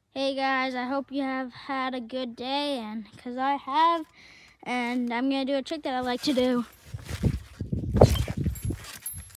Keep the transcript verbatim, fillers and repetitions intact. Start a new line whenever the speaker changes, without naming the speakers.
Hey guys, I hope you have had a good day, and because I have, and I'm gonna do a trick that I like to do.